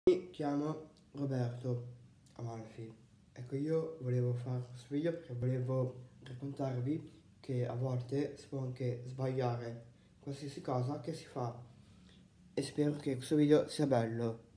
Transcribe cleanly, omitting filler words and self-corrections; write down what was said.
Mi chiamo Roberto Amalfi. Ecco, io volevo fare questo video perché volevo raccontarvi che a volte si può anche sbagliare qualsiasi cosa che si fa e spero che questo video sia bello.